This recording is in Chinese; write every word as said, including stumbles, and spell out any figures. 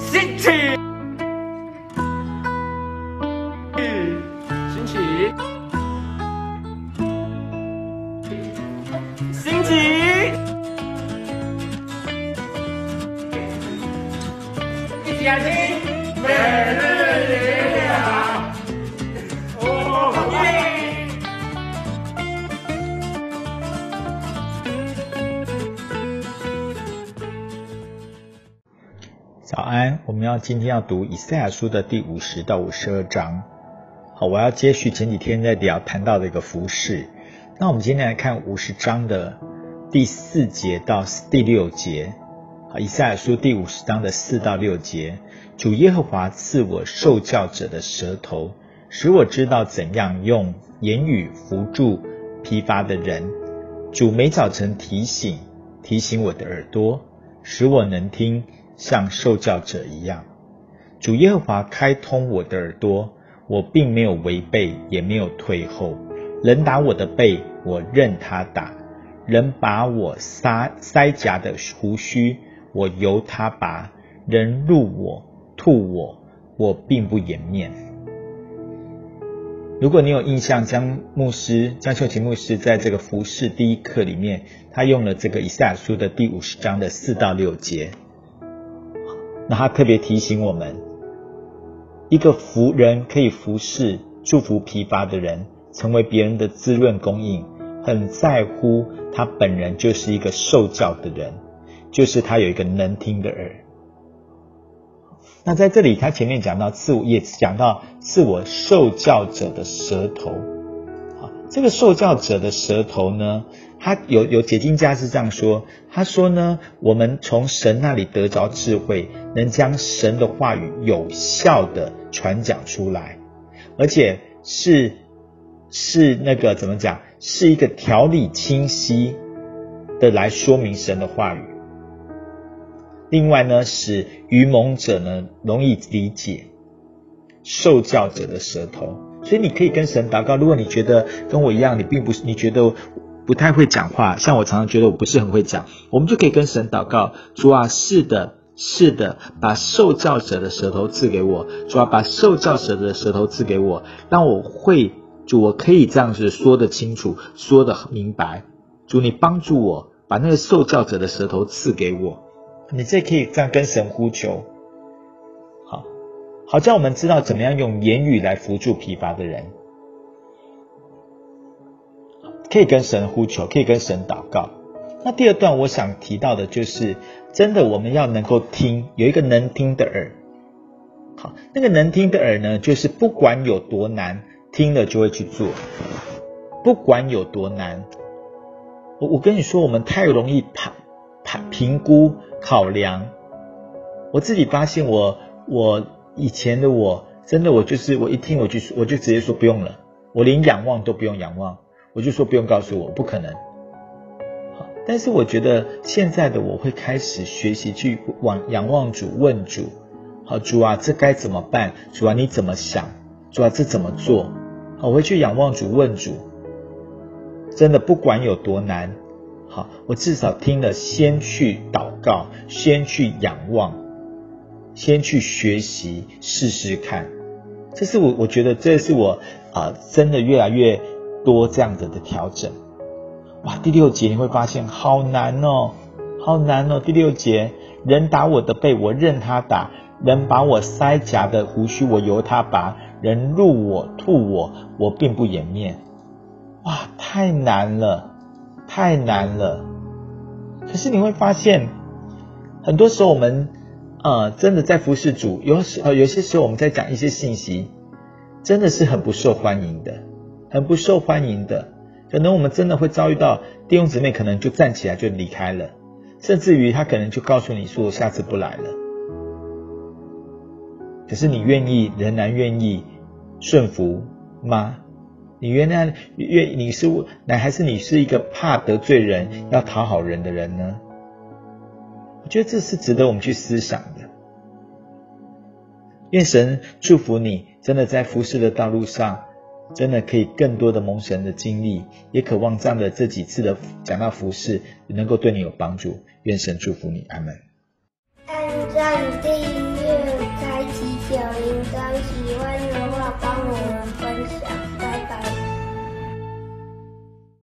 兴起，兴起，兴起，一起来听每日灵粮。哦耶！ 早安，我们要今天要读以赛亚书的第五十到五十二章。好，我要接续前几天在聊谈到的一个服事。那我们今天来看五十章的第四节到第六节。好，以赛亚书第五十章的四到六节，主耶和华赐我受教者的舌头，使我知道怎样用言语扶助疲乏的人。主每早晨提醒提醒我的耳朵，使我能听，像受教者一样。主耶和华开通我的耳朵，我并没有违背，也没有退后。人打我的背，我任他打；人把我腮腮颊的胡须，我由他拔；人辱我、吐我，我并不掩面。如果你有印象，江牧师、江秀琴牧师在这个服事第一课里面，他用了这个以赛亚书的第五十章的四到六节。那他特别提醒我们，一个服人可以服侍祝福疲乏的人，成为别人的滋润供应，很在乎他本人就是一个受教的人，就是他有一个能听的耳。那在这里他前面讲到赐我也讲到赐我受教者的舌头。好，这个受教者的舌头呢，他有有解经家是这样说，他说呢，我们从神那里得着智慧，能将神的话语有效的传讲出来，而且是是那个怎么讲，是一个条理清晰的来说明神的话语。另外呢，使愚蒙者呢容易理解受教者的舌头。所以你可以跟神祷告，如果你觉得跟我一样，你并不是你觉得不太会讲话，像我常常觉得我不是很会讲，我们就可以跟神祷告，主啊，是的是的，把受教者的舌头赐给我，主啊，把受教者的舌头赐给我，让我会，主，我可以这样子说得清楚，说得明白。主，你帮助我，把那个受教者的舌头赐给我。你这可以这样跟神呼求。好，好叫我们知道怎么样用言语来扶助疲乏的人。可以跟神呼求，可以跟神祷告。那第二段我想提到的就是，真的我们要能够听，有一个能听的耳。好，那个能听的耳呢，就是不管有多难，听了就会去做。不管有多难，我我跟你说，我们太容易判判评估考量。我自己发现我，我以前的我，真的我就是我一听我就我就直接说不用了，我连仰望都不用仰望。我就说不用告诉我，不可能。好，但是我觉得现在的我会开始学习去往仰望主，问主，好，主啊，这该怎么办？主啊，你怎么想？主啊，这怎么做？好，我会去仰望主，问主。真的不管有多难，好，我至少听了先去祷告，先去仰望，先去学习，试试看。这是我我觉得这是我啊、呃，真的越来越多这样子的调整。哇，第六节你会发现好难哦，好难哦。第六节，人打我的背，我任他打；人把我腮颊的胡须，我由他拔；人辱我、吐我，我并不掩面。哇，太难了，太难了。可是你会发现，很多时候我们呃真的在服侍主，有时呃有些时候我们在讲一些信息，真的是很不受欢迎的。很不受欢迎的，可能我们真的会遭遇到弟兄姊妹可能就站起来就离开了，甚至于他可能就告诉你说我下次不来了。可是你愿意仍然愿意顺服吗？你原来愿你是乃还是你是一个怕得罪人要讨好人的人呢？我觉得这是值得我们去思想的。愿神祝福你，真的在服事的道路上真的可以更多的蒙神的经历，也渴望这样的这几次的讲到服事能够对你有帮助。愿神祝福你，阿们。 按赞订